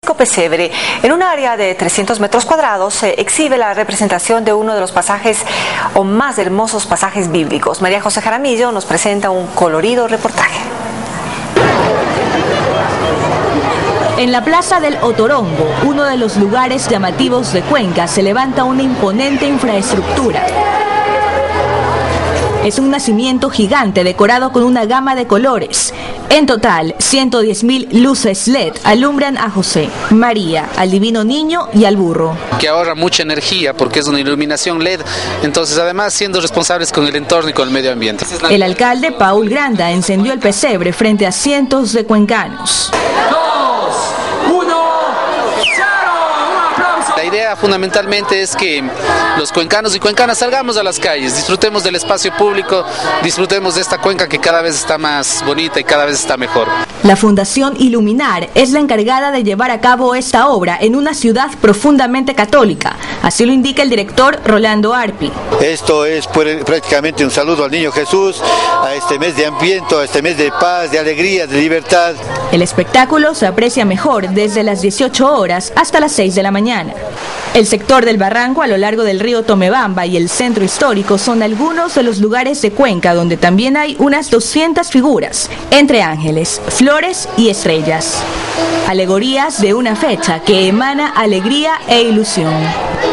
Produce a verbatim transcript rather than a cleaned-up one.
Pesebre. En un área de trescientos metros cuadrados se exhibe la representación de uno de los pasajes o más hermosos pasajes bíblicos. María José Jaramillo nos presenta un colorido reportaje. En la plaza del Otorongo, uno de los lugares llamativos de Cuenca, se levanta una imponente infraestructura. Es un nacimiento gigante decorado con una gama de colores. En total, ciento diez mil luces L E D alumbran a José, María, al Divino Niño y al burro. Que ahorra mucha energía porque es una iluminación L E D, entonces además siendo responsables con el entorno y con el medio ambiente. El alcalde Paul Granda encendió el pesebre frente a cientos de cuencanos. La idea fundamentalmente es que los cuencanos y cuencanas salgamos a las calles, disfrutemos del espacio público, disfrutemos de esta cuenca que cada vez está más bonita y cada vez está mejor. La Fundación Iluminar es la encargada de llevar a cabo esta obra en una ciudad profundamente católica, así lo indica el director Rolando Arpi. Esto es prácticamente un saludo al Niño Jesús, a este mes de Adviento, a este mes de paz, de alegría, de libertad. El espectáculo se aprecia mejor desde las dieciocho horas hasta las seis de la mañana. El sector del Barranco a lo largo del río Tomebamba y el centro histórico son algunos de los lugares de Cuenca donde también hay unas doscientas figuras, entre ángeles, flores y estrellas. Alegorías de una fecha que emana alegría e ilusión.